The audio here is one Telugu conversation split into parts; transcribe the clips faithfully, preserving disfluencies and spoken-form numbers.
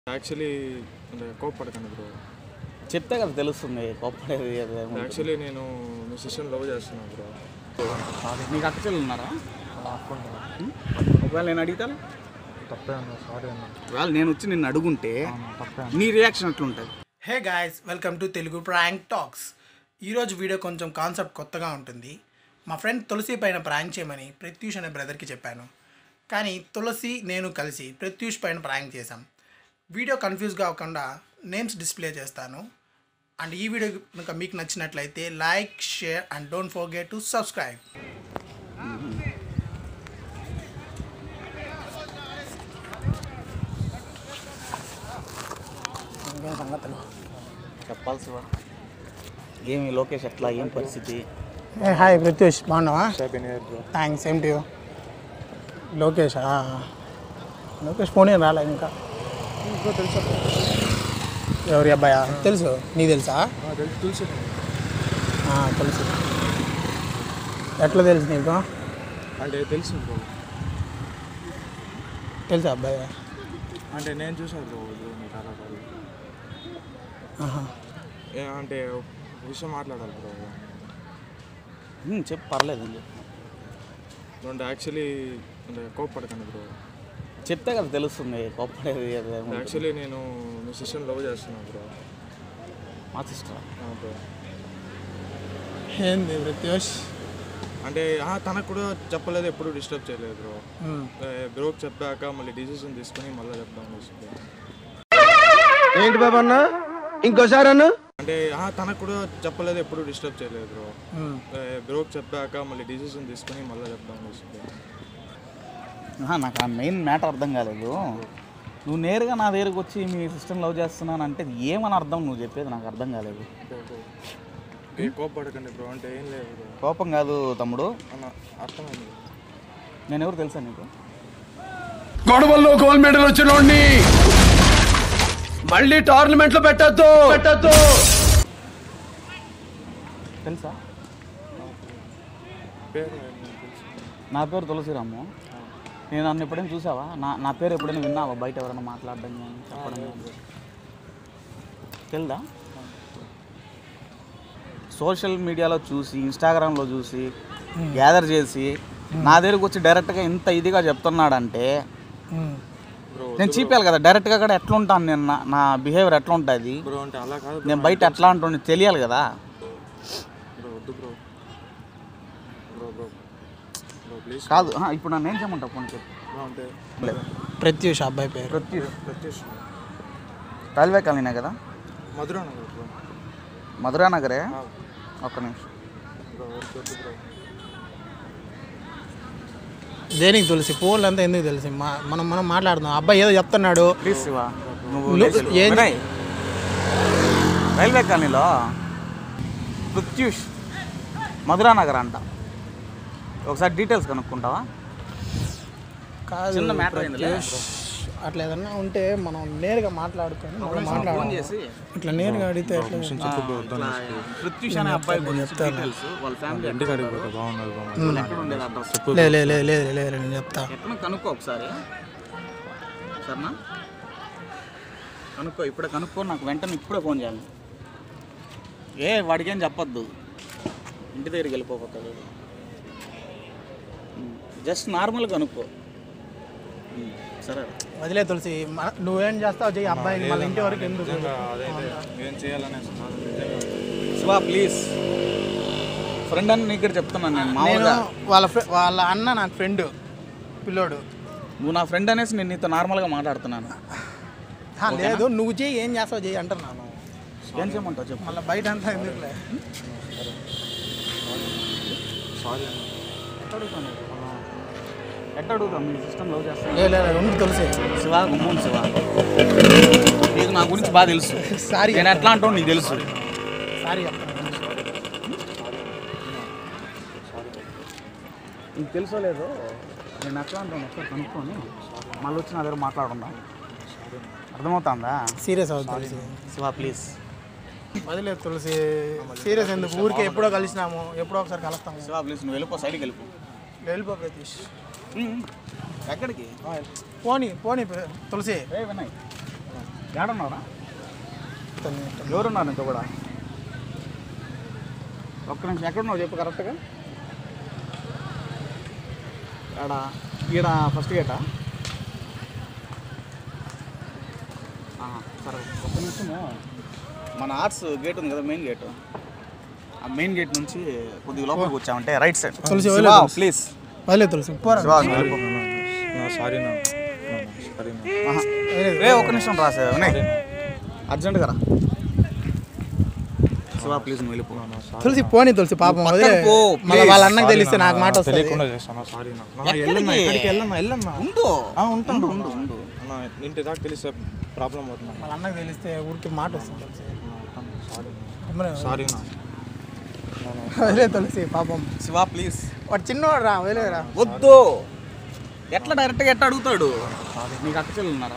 యాక్చువల్లీ అంటే కోప్పడకండి బ్రో. చెప్తే కదా తెలుస్తుంది కోప్పడేది. యాక్చువల్లీ నేను మీ సిస్టమ్ లవ్ చేస్తున్నాను బ్రో. మీకు అక్క చెల్లెలు ఉన్నారా? ఒకవేళ నేను అడుగుతాను తప్పే అన్నా, సారీ అన్నా. ఒకవేళ నేను వచ్చి నిన్ను అడుగుంటే నీ రియాక్షన్ ఎట్లుంటుంది? Hey guys, welcome to Telugu prank talks. ఈరోజు వీడియో కొంచెం కాన్సెప్ట్ కొత్తగా ఉంటుంది. మా ఫ్రెండ్ తులసి పైన ప్రాంక్ చేయమని ప్రత్యూష్ అనే బ్రదర్కి చెప్పాను. కానీ తులసి నేను కలిసి ప్రత్యూష్ పైన ప్రాంక్ చేశాం. వీడియో కన్ఫ్యూజ్ కాకుండా నేమ్స్ డిస్ప్లే చేస్తాను. అండ్ ఈ వీడియో కనుక మీకు నచ్చినట్లయితే like, share and don't forget to subscribe. సంగతులు చెప్పాల్సి ఏమి లోకేష్ ఎట్లా, ఏం పరిస్థితి? హాయ్ ప్రత్యూష్, బాగున్నావా? Thanks. Same to you. Lokesh Lokesh phone ఏం రాలే ఇంకా. తెలుసు ఎవరి అబ్బాయా? తెలుసు. నీకు తెలుసా? తెలుసు తెలుసు. ఎట్లా తెలుసు నీకు? అంటే తెలుసు బ్రో. తెలుసా అబ్బాయి? అంటే నేను చూసాను బ్రో మీకు అలా కాదు. అంటే విషయం మాట్లాడాలి బ్రో. చెప్పు, పర్లేదు. అంటే యాక్చువల్లీ అంటే కోప్పడకండి బ్రో. చెప్తే కదా తెలుస్తుంది కోప్పడేది. యాక్చువల్లీ నేను మీ సిస్టమ్ లవ్ చేస్తున్నాను బ్రో. మా సిస్టర్ బ్రో. ఏంది ప్రత్యూష్? అంటే తనకు కూడా చెప్పలేదు, ఎప్పుడు డిస్టర్బ్ చేయలేదు బ్రో. బ్రోకి చెప్పాక మళ్ళీ డిసిషన్ తీసుకుని మళ్ళీ చెప్తాం. ఏంటి బాబా అన్న, ఇంకోసారి అన్న. అంటే తనకు కూడా చెప్పలేదు, ఎప్పుడు డిస్టర్బ్ చేయలేదు బ్రో. బ్రోకి చెప్పాక మళ్ళీ డిసిషన్ తీసుకుని మళ్ళీ చెప్తాం. నాకు ఆ మెయిన్ మ్యాటర్ అర్థం కాలేదు. నువ్వు నేరుగా నా దగ్గరకు వచ్చి మీ సిస్టమ్ లవ్ చేస్తున్నాను అంటే ఏమని అర్థం? నువ్వు చెప్పేది నాకు అర్థం కాలేదు. కోపడకండి బ్రో. అంటే ఏం లేదు, కోపం కాదు తమ్ముడు. అర్థమైంది. నేను ఎవరు తెలుసా నీకు? గొడవల్లో గోల్డ్ మెడల్ వచ్చినోడిని మళ్ళీ టోర్నమెంట్ లో పెట్టద్దు పెట్టద్దు తెలుసా? పేరు నా పేరు తులసిరాము. నేను నన్ను ఎప్పుడైనా చూసావా? నా నా పేరు ఎప్పుడైనా విన్నావా బయట ఎవరైనా మాట్లాడడం కానీ చెప్పడం కానీ? తెలుదా? సోషల్ మీడియాలో చూసి, ఇన్స్టాగ్రామ్లో చూసి గ్యాదర్ చేసి నా దగ్గరకు వచ్చి డైరెక్ట్గా ఇంత ఇదిగా చెప్తున్నాడంటే నేను చూపించాలి కదా. డైరెక్ట్గా కూడా ఎట్లా ఉంటాను నేను, నా బిహేవియర్ ఎట్లా ఉంటుంది, నేను బయట ఎట్లా ఉంటుంది తెలియాలి కదా. కాదు ఇప్పుడు నన్ను ఏం చేయమంటావు? ఫోన్ చెప్పు. ప్రత్యూష్ అబ్బాయి పేరు. ప్రత్యూష్ ప్రత్యూష్ రైల్వే కాలనీ కదా? మధురా నగర్ బ్రో. మధురా నగరే. ఒక్క నిమిషం. దేనికి తులసి? ఫోన్లు అంతా ఎందుకు తెలిసి? మనం మనం మాట్లాడుతున్నాం. అబ్బాయి ఏదో చెప్తున్నాడు. ప్లీజ్ శివ, నువ్వు ఏం రైల్వే కాలనీలో ప్రత్యూష్ మధురా నగర్ అంట. ఒకసారి డీటెయిల్స్ కనుక్కుంటావా? కాదు చిన్న మ్యాటర్ అట్లా ఏదన్నా ఉంటే మనం నేరుగా మాట్లాడుకొని మాట్లాడాలి. ఇట్లా నేరుగా అడిగితే ప్రత్యూష్ అనే అబ్బాయి లేదు లేదు లేదు లేదు నేను చెప్తా. ఎక్కడ కనుక్కో ఒకసారి, సరేనా? కనుక్కో, ఇప్పుడే కనుక్కో. నాకు వెంటనే ఇప్పుడే ఫోన్ చేయాలి. ఏ వాడికేం చెప్పొద్దు, ఇంటి దగ్గరికి వెళ్ళిపోతాడు. జస్ట్ నార్మల్గా కనుక్కో, సరే? వదిలే తులసి, నువ్వేం చేస్తావు చెయ్యి. అబ్బాయిని మళ్ళీ ఇంటి వరకు ఎందుకు? శివ ప్లీజ్, ఫ్రెండ్ అని నీకు చెప్తున్నాను నేను. మామూలుగా వాళ్ళ వాళ్ళ అన్న నాకు ఫ్రెండ్ పిల్లోడు. నువ్వు నా ఫ్రెండ్ అనేసి నేను నీతో నార్మల్గా మాట్లాడుతున్నాను. లేదు, నువ్వు చెయ్యి, ఏం చేస్తావు చెయ్యి అంటున్నాను. ఏం చేయమంటావు చెప్పు. మళ్ళీ బయట అంతా ఎందుకులే. ఎట్లా అడుగుతాం? మీ సిస్టమ్ లవ్ చేస్తాను. లేదు తులసి. శివ గుమ్మం శివ, నీకు నా గురించి బాగా తెలుసు. సారీ, నేను ఎట్లా అంటావు నీకు తెలుసు. సారీ నీకు తెలుసో లేదో నేను ఎట్లా అంటాను ఒకసారి కనుక్కొని మళ్ళీ వచ్చి నా దగ్గర మాట్లాడుకుందాం. అర్థమవుతుందా? సీరియస్ అవుతుంది శివ ప్లీజ్. వదిలేదు తులసి, సీరియస్ ఎందుకు? ఊరికే ఎప్పుడో కలిసినాము, ఎప్పుడో ఒకసారి కలుస్తాము. శివ ప్లీజ్, నువ్వు వెళ్ళిపో, సైడ్కి వెళ్ళిపో. వెళ్ళిపో ప్రతీష్. ఎక్కడికి? పోనీ పోనీ తులసి. వినయ్ ఏడన్నారా ఎవరున్నారు ఇంత కూడా ఒక్క నిమిషం ఎక్కడున్నావు చెప్పు కరెక్ట్గా ఆడ ఈడ ఫస్ట్ గేటా సరే ఒక్క నిమిషము మన ఆర్ట్స్ గేట్ ఉంది కదా మెయిన్ గేట్ ఆ మెయిన్ గేట్ నుంచి కొద్దిగా లోపలికి వచ్చామంటే రైట్ సైడ్ ప్లీజ్ వదిలే తులసి సారీ రే ఒక్క నిమిషం రాసే అర్జెంట్గా రా శివా ప్లీజ్ నువ్వు వెళ్ళిపోనా తులసి పోనీ తులసి పాపం వదిలే మళ్ళీ వాళ్ళ అన్నకి తెలిస్తే నాకు మాట వస్తుంది ఉండు ఉంటాను ఉండు ఉండు ఇంటి దాకా తెలిస్తే ప్రాబ్లం అవుతుంది వాళ్ళ అన్నకి తెలిస్తే ఊరికి మాట వస్తుంది తులసి సారీ వదిలే తులసి పాపం శివా ప్లీజ్ వాడు చిన్నవాడు రా వదిలేరా వద్దు ఎట్లా డైరెక్ట్గా ఎట్లా అడుగుతాడు నీకు అక్క చెల్లెలు ఉన్నారా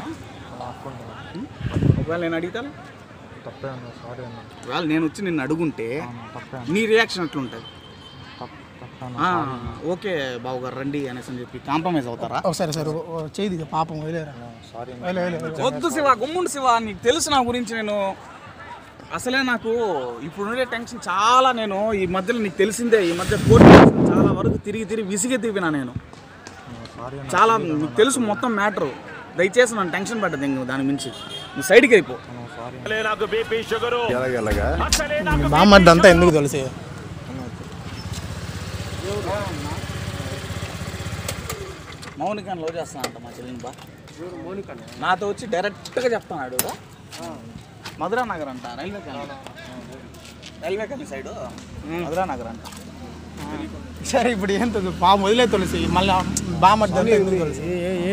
ఒకవేళ నేను అడుగుతాను తప్పే అన్న సారీ అన్న ఒకవేళ నేను వచ్చి నిన్ను అడుగుంటే నీ రియాక్షన్ ఎట్లుంటుంది ఓకే బాబు గారు రండి అనేసి అని చెప్పి కాంప్రమైజ్ అవుతారా ఒకసారి సార్ చేయి పాపం వదిలేరా సారీ వద్దు శివ గుమ్ముండు శివ నీకు తెలుసు నా గురించి నేను అసలే నాకు ఇప్పుడు ఉండే టెన్షన్ చాలా నేను ఈ మధ్యలో నీకు తెలిసిందే ఈ మధ్య కోర్టు చాలా వరకు తిరిగి తిరిగి విసిగి తిరిగినా నేను చాలా నీకు తెలుసు మొత్తం మ్యాటరు దయచేసి నన్ను టెన్షన్ పడ్డది ఇంక దాని మించి నువ్వు సైడ్కి అయిపో బామ్మద్ది అంతా ఎందుకు తెలిసి మౌనికాన్ని లో చేస్తానంట మా చెల్లిని బా నాతో వచ్చి డైరెక్ట్గా చెప్తాడు మధురా నగర్ అంట railway colony railway colony side Madhura Nagar అంట సరే ఇప్పుడు ఏం తెలుసు పాపం వదిలే తులసి మళ్ళీ బామ్మద్ది అంతా ఎందుకు తెలిసి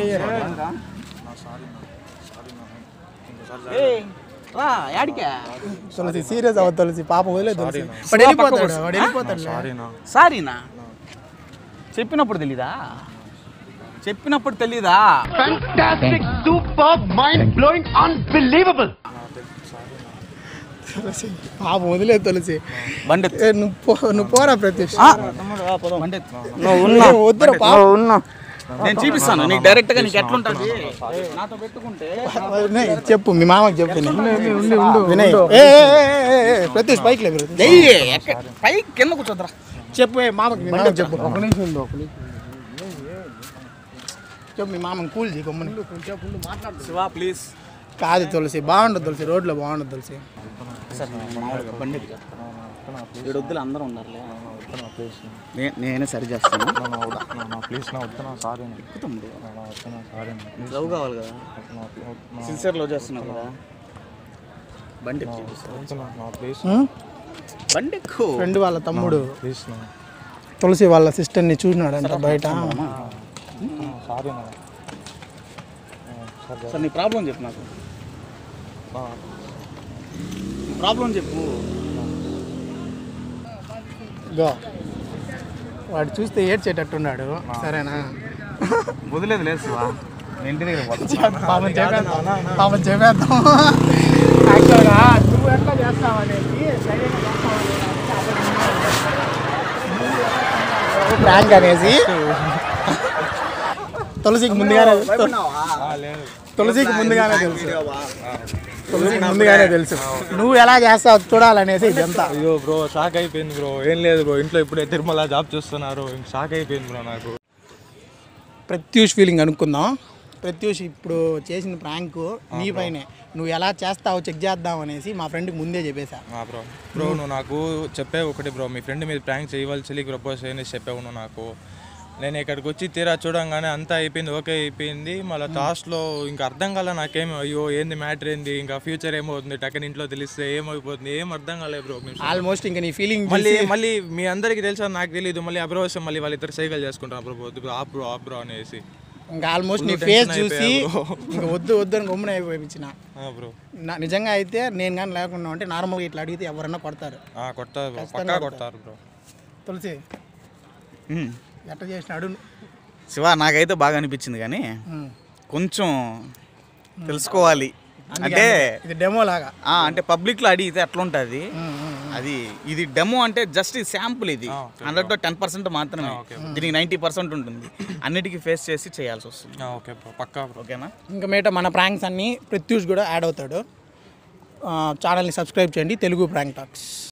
రా యాడికే తులసి సీరియస్ అవ్వదు తులసి పాపం వదిలే తులసి వాడు వెళ్ళిపోతాడు వాడు వెళ్ళిపోతాడు సారీనా చెప్పినప్పుడు తెలీదా చెప్పినప్పుడు తెలీదా Fantastic, superb, mind-blowing, unbelievable. తులసి పాపం వదిలే తులసి బండి ఏ, నువ్వు పో నువ్వు పోరా ప్రత్యూష్ బండి వద్దురా పాపం నేను చూపిస్తాను నీకు డైరెక్ట్ గా నీకు ఎట్లుంటది నాతో పెట్టుకుంటే వినయ్, చెప్పు మీ మామకి చెప్పు వినయ్ ఏ, ఏ, ఏ, ఏ, ప్రత్యూష్ పైకి లేదు పై కింద కూర్చోద్రా చెప్పు ఏ, మామకి మీ మామకి చెప్పు ఒక నిమిషం ఉండు ఒక నిమిషం చెప్పు మీ మామకి కూల్ చేయి గమ్ముని శివా ప్లీజ్ కాదు తులసి బాగుండదు తులసి రోడ్లో బాగుండదు తులసి బండి ఏడు వద్దులు అందరూ ఉన్నారులే నేనే సరి చేస్తాను ప్లీజ్ నా వద్దునా సారీ తమ్ముడు వద్దునా సారీ లవ్ కావాలి కదా సిన్సియర్ లవ్ చేస్తున్నావు కదా బండి ప్లీజ్ బండి ఎక్కువ ఫ్రెండ్ వాళ్ళ తమ్ముడు ప్లీజ్ తులసి వాళ్ళ సిస్టర్ని చూసినాడు అంట బయట సారీ సార్ నీ ప్రాబ్లం చెప్పు నాకు నీ ప్రాబ్లం చెప్పు గో వాడు చూస్తే ఏడ్చేటట్టున్నాడు సరేనా వదిలేదు లేదు శివా నేను ఇంటి దగ్గర పోతాను పాపం చెప్పేద్దాం పాపం చెప్పేద్దాం యాక్చువల్గా నువ్వు ఎట్లా చేస్తావనేసి ప్రాంక్ అనేసి తులసికి ముందుగానే తులసికి ముందుగానే తెలుసు తులసికి ముందుగానే తెలుసు నువ్వు ఎలా చేస్తావు చూడాలనేసి ఇదంతా అయ్యో బ్రో షాక్ అయిపోయింది బ్రో ఏం లేదు బ్రో ఇంట్లో ఇప్పుడే తిరుమల జాబ్ చేస్తున్నారు షాక్ అయిపోయింది బ్రో నాకు ప్రత్యూష్ ఫీలింగ్ అనుకుందాం ప్రత్యూష్ ఇప్పుడు చేసిన ప్రాంక్ నీ పైనే నువ్వు ఎలా చేస్తావు చెక్ చేద్దాం అనేసి మా ఫ్రెండ్కి ముందే చెప్పేశా బ్రో బ్రో నువ్వు నాకు చెప్పావు ఒకటి బ్రో మీ ఫ్రెండ్ మీద ప్రాంక్ చేయవాలి చెల్లికి ప్రపోజ్ చేయని చెప్పావు నువ్వు నాకు నేను ఇక్కడికి వచ్చి తీరా చూడంగానే అంతా అయిపోయింది ఓకే అయిపోయింది మళ్ళీ లాస్ట్లో ఇంకా అర్థం కాలే నాకేం అయ్యో ఏంది మ్యాటర్ ఏంది ఇంకా ఫ్యూచర్ ఏమవుతుంది టక్కని ఇంట్లో తెలిస్తే ఏమైపోతుంది ఏం అర్థం కాలేదు బ్రో ఆల్మోస్ట్ ఇంకా నీ ఫీలింగ్ మళ్ళీ మళ్ళీ మీ అందరికీ తెలుసా నాకు తెలియదు మళ్ళీ అబ్రోసం మళ్ళీ వాళ్ళిద్దరు సైకిల్ చేసుకుంటారు బ్రో వద్దు ఆ బ్రో ఆ బ్రో అనేసి ఇంకా ఆల్మోస్ట్ నీ ఫేస్ చూసి ఇంకా వద్దు వద్దు అని గమ్మున అయిపోయించిన బ్రో నిజంగా అయితే నేను కానీ లేకుండా ఉంటే నార్మల్గా ఇట్లా అడిగితే ఎవరన్నా కొడతారు కొడతారు పక్కా కొడతారు బ్రో తులసి ఎట్లా చేసినాడు శివ నాకైతే బాగా అనిపించింది కానీ కొంచెం తెలుసుకోవాలి అంటే ఇది డెమో లాగా ఆ, అంటే పబ్లిక్లో అడిగితే ఎట్లుంటుంది అది. ఇది డెమో అంటే జస్ట్ ఇది శాంపుల్. ఇది హండ్రెడ్లో టెన్ పర్సెంట్ మాత్రమే, దీనికి నైంటీ పర్సెంట్ ఉంటుంది. అన్నిటికీ ఫేస్ చేసి చేయాల్సి వస్తుంది. ఓకే బ్రో, పక్కా బ్రో. ఓకేనా? ఇంకా మీట మన ప్రాంక్స్ అన్నీ ప్రత్యూష్ కూడా యాడ్ అవుతాడు. ఛానల్ని సబ్స్క్రైబ్ చేయండి, తెలుగు ప్రాంక్ టాక్స్.